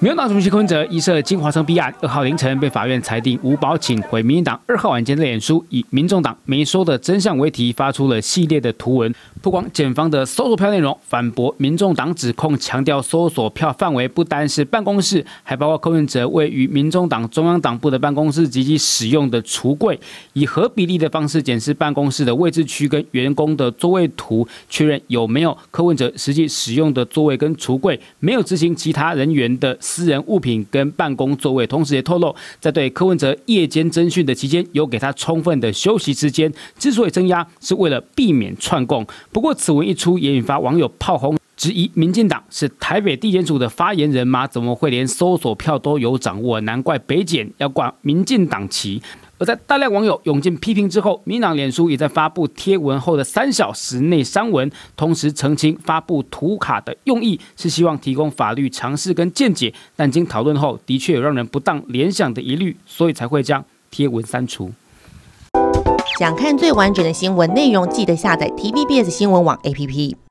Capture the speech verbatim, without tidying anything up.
民众党主席柯文哲疑涉金华城弊案，二号凌晨被法院裁定无保，请回民进党。二号晚间的脸书以“民众党没说的真相”为题，发出了系列的图文，曝光检方的搜索票内容，反驳民众党指控，强调搜索票范围不单是办公室，还包括柯文哲位于民众党中央党部的办公室及其使用的橱柜，以合比例的方式检视办公室的位置区跟员工的座位图，确认有没有柯文哲实际使用的座位跟橱柜，没有执行其他人员的私人物品跟办公座位，同时也透露，在对柯文哲夜间侦讯的期间，有给他充分的休息时间。之所以增压，是为了避免串供。不过此文一出，也引发网友炮轰，质疑民进党是台北地检署的发言人吗？怎么会连搜索票都有掌握？难怪北检要挂民进党旗。而在大量网友涌进批评之后，民进党脸书也在发布贴文后的三小时内删文，同时澄清发布图卡的用意是希望提供法律常识跟见解，但经讨论后，的确有让人不当联想的疑虑，所以才会将贴文删除。 想看最完整的新闻内容，记得下载 T V B S 新闻网 A P P。